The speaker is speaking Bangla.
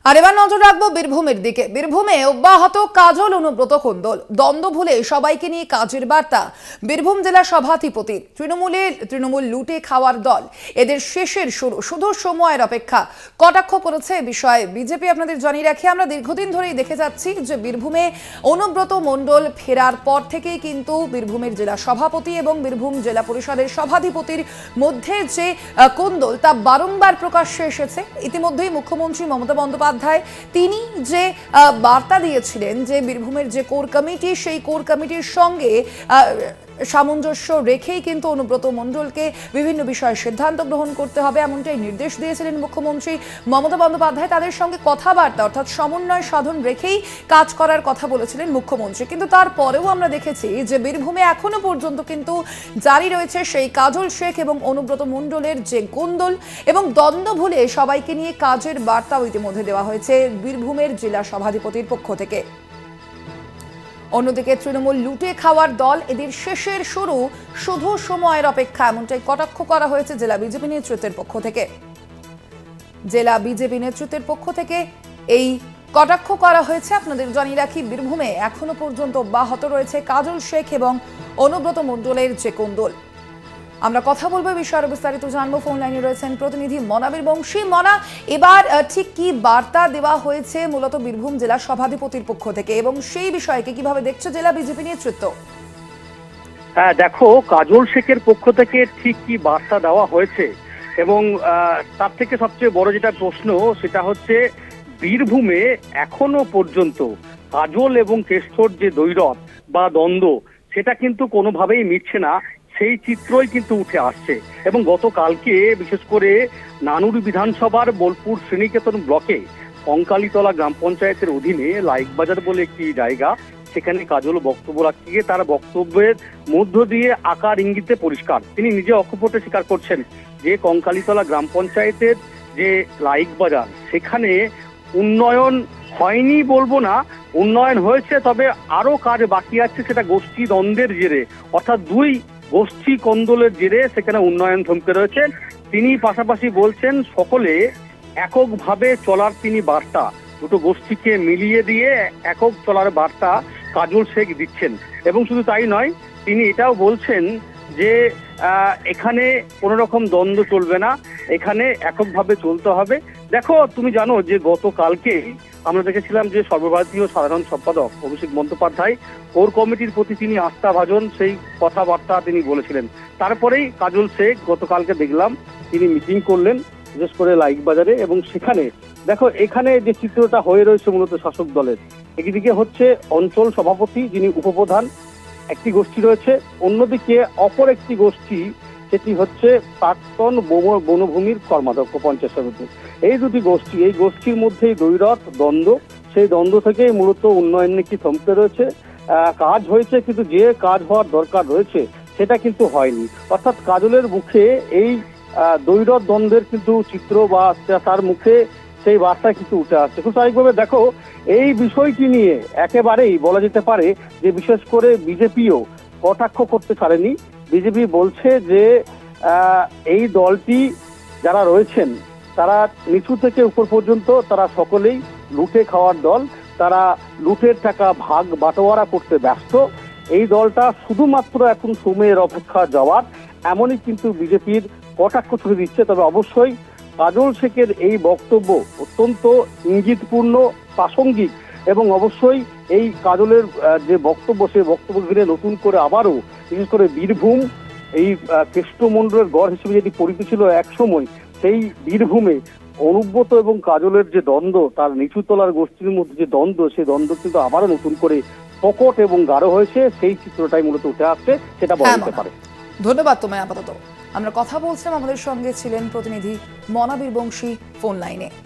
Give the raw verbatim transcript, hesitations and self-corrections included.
আর এবার নজর রাখবো বীরভূমের দিকে। বীরভূমে অব্যাহত কাজল অনুব্রত কোন্দল দ্বন্দ্ব ভুলে সবাইকে নিয়ে কাজের বার্তা। বীরভূম জেলা সভাধিপতি তৃণমূলের তৃণমূল লুটে খাওয়ার দল, এদের শেষের শুরু, শুধু সময়ের অপেক্ষা। কটাক্ষ করেছে বিষয়ে বিজেপি। আপনাদের জানিয়ে রাখি, আমরা দীর্ঘদিন ধরেই দেখে যাচ্ছি যে বীরভূমে অনুব্রত মণ্ডল ফেরার পর থেকেই কিন্তু বীরভূমের জেলা সভাপতি এবং বীরভূম জেলা পরিষদের সভাধিপতির মধ্যে যে কোন্দল তা বারংবার প্রকাশ্যে এসেছে। ইতিমধ্যেই মুখ্যমন্ত্রী মমতা বন্দ্যোপাধ্যায় তিনি যে বার্তা দিয়েছিলেন যে বীরভূমের যে কোর কমিটি, সেই কোর কমিটির সঙ্গে সামঞ্জস্য রেখেই কিন্তু অনুব্রত মণ্ডলকে বিভিন্ন বিষয়ে সিদ্ধান্ত গ্রহণ করতে হবে, এমনটাই নির্দেশ দিয়েছিলেন মুখ্যমন্ত্রী মমতা বন্দ্যোপাধ্যায়। তাদের সঙ্গে কথাবার্তা অর্থাৎ সমন্বয় সাধন রেখেই কাজ করার কথা বলেছিলেন মুখ্যমন্ত্রী। কিন্তু তারপরেও আমরা দেখেছি যে বীরভূমে এখনো পর্যন্ত কিন্তু জারি রয়েছে সেই কাজল শেখ এবং অনুব্রত মণ্ডলের যে কোন্দল এবং দ্বন্দ্ব ভুলে সবাইকে নিয়ে কাজের বার্তাও ইতিমধ্যে দেওয়া হয়েছে বীরভূমের জেলা সভাধিপতির পক্ষ থেকে। অন্যদিকে তৃণমূল লুটে খাওয়ার দল, এদের শেষের শুরু, শুধু সময়ের অপেক্ষা, এমনটাই কটাক্ষ করা হয়েছে জেলা বিজেপি নেতৃত্বের পক্ষ থেকে। জেলা বিজেপি নেতৃত্বের পক্ষ থেকে এই কটাক্ষ করা হয়েছে। আপনাদের জানিয়ে রাখি, বীরভূমে এখনো পর্যন্ত অব্যাহত রয়েছে কাজল শেখ এবং অনুব্রত মণ্ডলের যে কোন্দল। আমরা কথা বলবো বিষয়ে বিস্তারিত জানবো। ফোন লাইনে রয়েছেন প্রতিনিধি মনা বীরবংশী। মনা, এবার ঠিক কি বার্তা দেওয়া হয়েছে মূলত বীরভূম জেলা সভাধিপতির পক্ষ থেকে এবং সেই বিষয়কে কিভাবে দেখছে জেলা বিজেপি নেতৃত্ব? হ্যাঁ দেখো, কাজল শেখের পক্ষ থেকে ঠিক কি বার্তা দেওয়া হয়েছে এবং তার থেকে সবচেয়ে বড় যেটা প্রশ্ন সেটা হচ্ছে বীরভূমে এখনো পর্যন্ত কাজল এবং কেষ্টর যে দ্বৈরথ বা দ্বন্দ্ব সেটা কিন্তু কোনোভাবেই মিটছে না, সেই চিত্রই কিন্তু উঠে আসছে। এবং গতকালকে বিশেষ করে নানুর বিধানসভার বোলপুর শ্রীনিকেতন ব্লকে কঙ্কালীতলা গ্রাম পঞ্চায়েতের অধীনে লাইকবাজার বলে একটি জায়গা, সেখানে কাজল বক্তব্য রাখতে গিয়ে তার বক্তব্যের মধ্য দিয়ে আকার ইঙ্গিতে পরিষ্কার, তিনি নিজে অকপটে স্বীকার করছেন যে কঙ্কালীতলা গ্রাম পঞ্চায়েতের যে লাইকবাজার সেখানে উন্নয়ন হয়নি বলবো না, উন্নয়ন হয়েছে, তবে আরো কাজ বাকি আছে, সেটা গোষ্ঠী দ্বন্দ্বের জেরে, অর্থাৎ দুই গোষ্ঠী কোন্দলের জেরে সেখানে উন্নয়ন থমকে রয়েছে। তিনি পাশাপাশি বলছেন সকলে এককভাবে চলার তিনি বার্তা, দুটো গোষ্ঠীকে মিলিয়ে দিয়ে একক চলার বার্তা কাজল শেখ দিচ্ছেন। এবং শুধু তাই নয়, তিনি এটাও বলছেন যে এখানে কোনো রকম দ্বন্দ্ব চলবে না, এখানে এককভাবে চলতে হবে। দেখো, তুমি জানো যে গতকালকে আমরা দেখেছিলাম যে সর্বভারতীয় সাধারণ সম্পাদক অভিষেক বন্দ্যোপাধ্যায় কোর কমিটির প্রতি তিনি আস্থাভাজন সেই কথাবার্তা তিনি বলেছিলেন। তারপরেই কাজল শেখ গতকালকে দেখলাম তিনি মিটিং করলেন বিশেষ করে লাইকবাজারে, এবং সেখানে দেখো এখানে যে চিত্রটা হয়ে রয়েছে মূলত শাসক দলের, একদিকে হচ্ছে অঞ্চল সভাপতি যিনি উপপ্রধান একটি গোষ্ঠী রয়েছে, অন্যদিকে অপর একটি গোষ্ঠী সেটি হচ্ছে প্রাক্তন বনভূমির কর্মাধ্যক্ষ পঞ্চায়েত সমিতি। এই দুটি গোষ্ঠী, এই গোষ্ঠীর মধ্যেই দ্বৈরথ দ্বন্দ্ব, সেই দ্বন্দ্ব থেকেই মূলত উন্নয়ন নীতি থমকে রয়েছে। কাজ হয়েছে কিন্তু যে কাজ হওয়ার দরকার রয়েছে সেটা কিন্তু হয়নি, অর্থাৎ কাজলের মুখে এই দ্বৈরথ দ্বন্দ্বের কিন্তু চিত্র বা তার মুখে সেই বার্তা কিন্তু উঠে আসছে। খুব স্বাভাবিকভাবে দেখো এই বিষয়টি নিয়ে একেবারেই বলা যেতে পারে যে বিশেষ করে বিজেপিও কটাক্ষ করতে পারেনি। বিজেপি বলছে যে এই দলটি যারা রয়েছেন তারা নিচু থেকে উপর পর্যন্ত তারা সকলেই লুটে খাওয়ার দল, তারা লুটের টাকা ভাগ বাটোয়ারা করতে ব্যস্ত, এই দলটা শুধুমাত্র এখন সময়ের অপেক্ষা যাওয়ার, এমনই কিন্তু বিজেপির কটাক্ষ ছুড়ে দিচ্ছে। তবে অবশ্যই কাজল শেখের এই বক্তব্য অত্যন্ত ইঙ্গিতপূর্ণ, প্রাসঙ্গিক, এবং অবশ্যই এই কাজলের যে বক্তব্য সেই বক্তব্য ঘিরে নতুন করে আবারও বিশেষ করে বীরভূম এই কেষ্টমণ্ডলের গড় হিসেবে যেটি পরিচিত ছিল এক সময়, সেই বীরভূমে অনুব্রত এবং কাজলের যে দ্বন্দ্ব, তার নিচুতলার গোষ্ঠীর মধ্যে যে দ্বন্দ্ব, সেই দ্বন্দ্ব কিন্তু আবারও নতুন করে প্রকট এবং গাঢ় হয়েছে, সেই চিত্রটাই মূলত উঠে আসছে, সেটা বলা যেতে পারে। ধন্যবাদ তোমায়। আপাতত আমরা কথা বলছিলাম, আমাদের সঙ্গে ছিলেন প্রতিনিধি মনা বীরবংশী ফোন লাইনে।